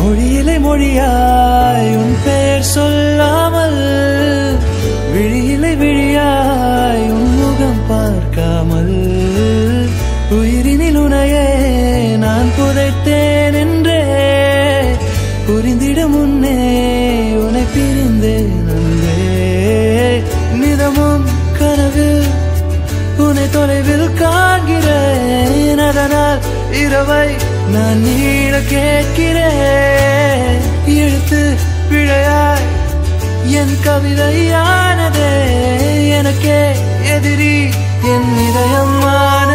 மொழியிலே மொழியாய் உன் பெயர் சொல்லாமல், விழியிலே விழியாய் உன் முகம் பார்க்காமல், உயிரினில் உனையே நான் புதைத்தேன் என்றே புரிந்திட முன்னே உன்னை பிரிந்தேன் அன்பே. நிதமும் கனவில் உன்னை தொலைவில் காண்கிறேன், அதனால் இரவை நான் நீட கேட்கிறேன். எழுத்து பிழையாய் என் கவிதையானதே, எனக்கே எதிரி என் இதயம்